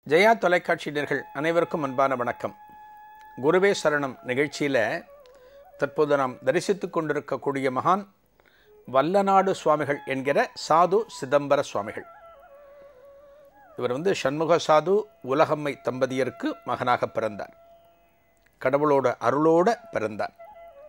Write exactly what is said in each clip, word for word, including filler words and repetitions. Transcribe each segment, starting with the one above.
ஜெயா தொலைக்காட்சி நேயர்கள் அனைவருக்கும் அன்பான வணக்கம். குருவே சரணம் நிகழ்ச்சியில் தற்போது நாம் தரிசித்து கொண்டிருக்கக்கூடிய மகான் வல்லநாடு சுவாமிகள் என்கிற சாது சிதம்பர சுவாமிகள். இவர் வந்து சண்முக சாது உலகம்மை தம்பதியருக்கு மகனாக பிறந்தார். கடவுளோட அருளோடு பிறந்தார்.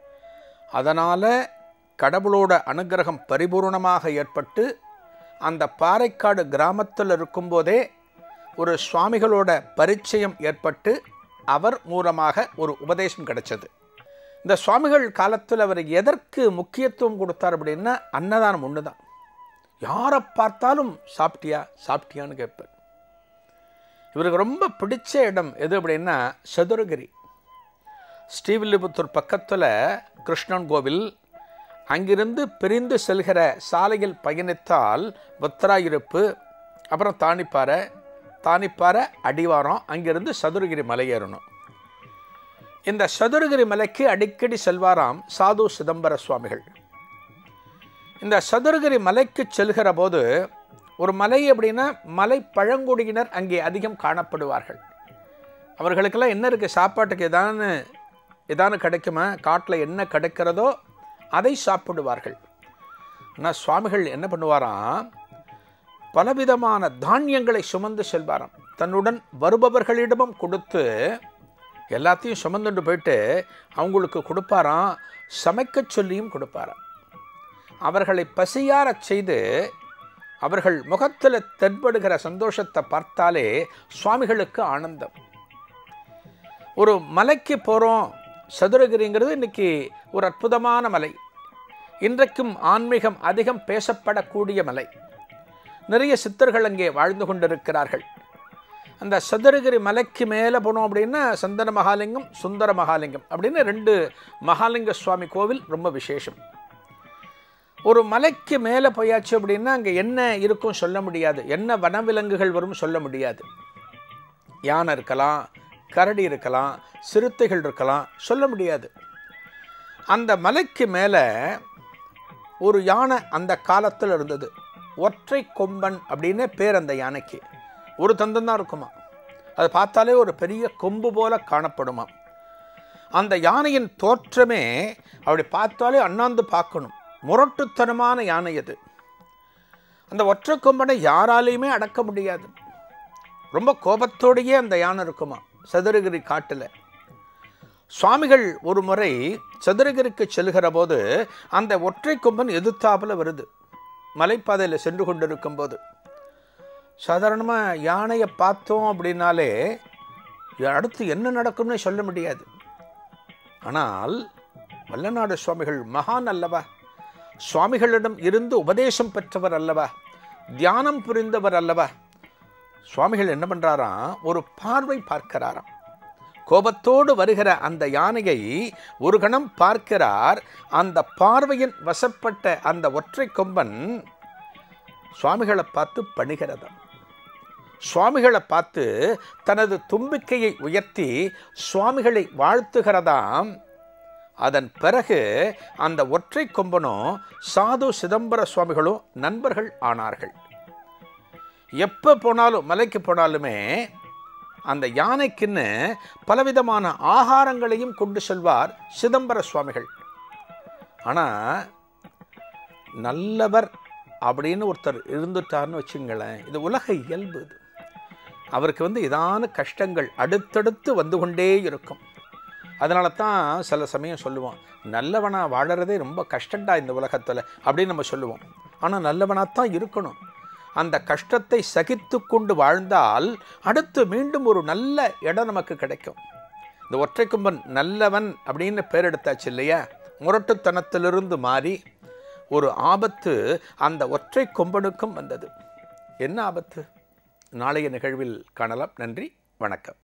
அதனால் கடவுளோட அனுகிரகம் பரிபூர்ணமாக ஏற்பட்டு அந்த பாறைக்காடு கிராமத்தில் இருக்கும்போதே ஒரு சுவாமிகளோட பரிச்சயம் ஏற்பட்டு அவர் மூலமாக ஒரு உபதேசம் கிடைச்சது. இந்த சுவாமிகள் காலத்தில் அவர் எதற்கு முக்கியத்துவம் கொடுத்தார் அப்படின்னா அன்னதானம் ஒன்று தான். யாரை பார்த்தாலும் சாப்பிட்டியா சாப்பிட்டியான்னு கேட்பார். இவருக்கு ரொம்ப பிடிச்ச இடம் எது அப்படின்னா சதுரகிரி. ஸ்ரீவில்லிபுத்தூர் பக்கத்தில் கிருஷ்ணன் கோவில். அங்கிருந்து பிரிந்து செல்கிற சாலையில் பயணித்தால் பத்திராயிருப்பு, அப்புறம் தானிப்பாறை, தானிப்பாறை அடிவாரம், அங்கிருந்து சதுரகிரி மலை ஏறணும். இந்த சதுரகிரி மலைக்கு அடிக்கடி செல்வாராம் சாது சிதம்பர சுவாமிகள். இந்த சதுரகிரி மலைக்கு செல்கிற போது ஒரு மலை அப்படின்னா மலை பழங்குடியினர் அங்கே அதிகம் காணப்படுவார்கள். அவர்களுக்கெல்லாம் என்ன இருக்குது, சாப்பாட்டுக்கு எதானு எதானு கிடைக்குமா, காட்டில் என்ன கிடைக்கிறதோ அதை சாப்பிடுவார்கள். ஆனால் சுவாமிகள் என்ன பண்ணுவாராம், பலவிதமான தானியங்களை சுமந்து செல்வாராம். தன்னுடன் வருபவர்களிடமும் கொடுத்து எல்லாத்தையும் சுமந்துட்டு போயிட்டு அவங்களுக்கு கொடுப்பாராம். சமைக்க சொல்லியும் கொடுப்பாராம். அவர்களை பசியார செய்து அவர்கள் முகத்தில் தென்படுகிற சந்தோஷத்தை பார்த்தாலே சுவாமிகளுக்கு ஆனந்தம். ஒரு மலைக்கு போகிறோம். சதுரகிரிங்கிறது இன்றைக்கி ஒரு அற்புதமான மலை. இன்றைக்கும் ஆன்மீகம் அதிகம் பேசப்படக்கூடிய மலை. நிறைய சித்தர்கள் அங்கே வாழ்ந்து கொண்டிருக்கிறார்கள். அந்த சதுரகிரி மலைக்கு மேலே போனோம் அப்படின்னா சந்தன மகாலிங்கம், சுந்தர மகாலிங்கம் அப்படின்னு ரெண்டு மகாலிங்க சுவாமி கோவில் ரொம்ப விசேஷம். ஒரு மலைக்கு மேலே போயாச்சு அப்படின்னா அங்கே என்ன இருக்கும் சொல்ல முடியாது. என்ன வனவிலங்குகள் வரும் சொல்ல முடியாது. யானை இருக்கலாம், கரடி இருக்கலாம், சிறுத்தைகள் இருக்கலாம், சொல்ல முடியாது. அந்த மலைக்கு மேலே ஒரு யானை அந்த காலத்தில் இருந்தது. ஒற்றை கொம்பன் அப்படின்னு பேர் அந்த யானைக்கு. ஒரு தந்தம் தான் இருக்குமா. அது பார்த்தாலே ஒரு பெரிய கொம்பு போல காணப்படுமா. அந்த யானையின் தோற்றமே அப்படி பார்த்தாலே அண்ணாந்து பார்க்கணும். முரட்டுத்தனமான யானை அது. அந்த ஒற்றை கொம்பனை யாராலையுமே அடக்க முடியாது. ரொம்ப கோபத்தோடையே அந்த யானை இருக்குமா சதுரகிரி காட்டில். சுவாமிகள் ஒரு முறை சதுரகிரிக்கு செல்கிற போது அந்த ஒற்றை கொம்பன் எதிர்த்தாப்பில் வருது. மலைப்பாதையில் சென்று கொண்டிருக்கும் போது சாதாரணமாக யானையை பார்த்தோம் அப்படின்னாலே அடுத்து என்ன நடக்கும்னு சொல்ல முடியாது. ஆனால் வல்லநாடு சுவாமிகள் மகான் அல்லவா, சுவாமிகளிடம் இருந்து உபதேசம் பெற்றவர் அல்லவா, தியானம் புரிந்தவர் அல்லவா. சுவாமிகள் என்ன பண்ணுறாராம், ஒரு பார்வை பார்க்கிறாராம். கோபத்தோடு வருகிற அந்த யானையை ஒரு கணம் பார்க்கிறார். அந்த பார்வையின் வசப்பட்ட அந்த ஒற்றை கொம்பன் சுவாமிகளை பார்த்து பணிகிறதாம். சுவாமிகளை பார்த்து தனது தும்பிக்கையை உயர்த்தி சுவாமிகளை வாழ்த்துகிறதாம். அதன் பிறகு அந்த ஒற்றை கொம்பனும் சாது சிதம்பர சுவாமிகளும் நண்பர்கள் ஆனார்கள். எப்போ போனாலும் மலைக்கு போனாலுமே அந்த யானைக்குன்னு பலவிதமான ஆகாரங்களையும் கொண்டு செல்வார் சிதம்பர சுவாமிகள். ஆனால் நல்லவர் அப்படின்னு ஒருத்தர் இருந்துட்டார்னு வச்சுங்களேன், இது உலக இயல்பு. இது அவருக்கு வந்து இதான கஷ்டங்கள் அடுத்தடுத்து வந்து கொண்டே இருக்கும். அதனால தான் சில சமயம் சொல்லுவோம், நல்லவனாக வாழறதே ரொம்ப கஷ்டண்டா இந்த உலகத்தில் அப்படின்னு நம்ம சொல்லுவோம். ஆனால் நல்லவனாகத்தான் இருக்கணும். அந்த கஷ்டத்தை சகித்து கொண்டு வாழ்ந்தால் அடுத்து மீண்டும் ஒரு நல்ல இடம் நமக்கு கிடைக்கும். இந்த ஒற்றை கொம்பன் நல்லவன் அப்படின்னு பேர் எடுத்தாச்சு இல்லையா. முரட்டுத்தனத்திலிருந்து மாறி ஒரு ஆபத்து அந்த ஒற்றை கொம்பனுக்கும் வந்தது. என்ன ஆபத்து? நாளைய நிகழ்வில் காணலாம். நன்றி, வணக்கம்.